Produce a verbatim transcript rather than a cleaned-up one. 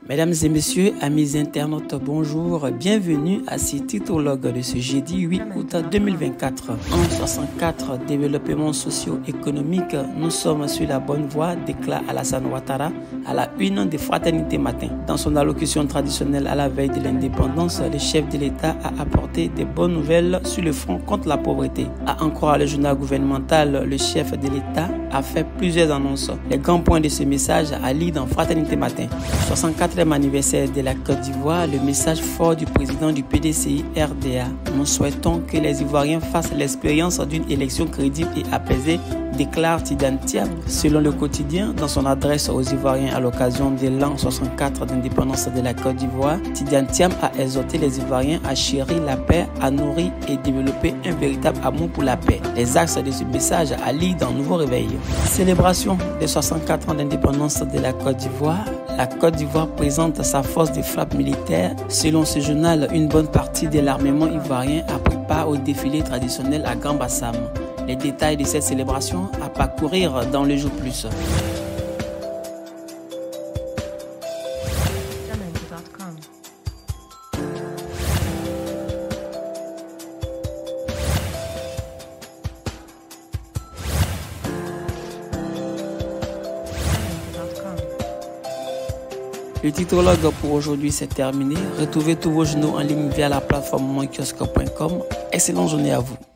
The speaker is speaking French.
Mesdames et messieurs, amis internautes, bonjour, bienvenue à ce titologue de ce jeudi huit août deux mille vingt-quatre. En soixante-quatre, développement socio-économique, nous sommes sur la bonne voie, déclare Alassane Ouattara à la une de Fraternité Matin. Dans son allocution traditionnelle à la veille de l'indépendance, le chef de l'État a apporté des bonnes nouvelles sur le front contre la pauvreté. À en croire le journal gouvernemental, le chef de l'État a fait plusieurs annonces. Les grands points de ce message à lire dans Fraternité Matin. soixante-quatrième anniversaire de la Côte d'Ivoire, le message fort du président du P D C I R D A. Nous souhaitons que les Ivoiriens fassent l'expérience d'une élection crédible et apaisée, déclare Tidiane Thiam. Selon le quotidien, dans son adresse aux Ivoiriens à l'occasion de l'an soixante-quatre d'indépendance de la Côte d'Ivoire, Tidiane Thiam a exhorté les Ivoiriens à chérir la paix, à nourrir et développer un véritable amour pour la paix. Les axes de ce message à lire dans Nouveau Réveil. Célébration des soixante-quatre ans d'indépendance de la Côte d'Ivoire. La Côte d'Ivoire présente sa force de frappe militaire. Selon ce journal, une bonne partie de l'armement ivoirien a pris part au défilé traditionnel à Grand Bassam. Les détails de cette célébration à parcourir dans le jour plus. Le titologue pour aujourd'hui c'est terminé. Retrouvez tous vos journaux en ligne via la plateforme mon kiosque point com. Excellente journée à vous.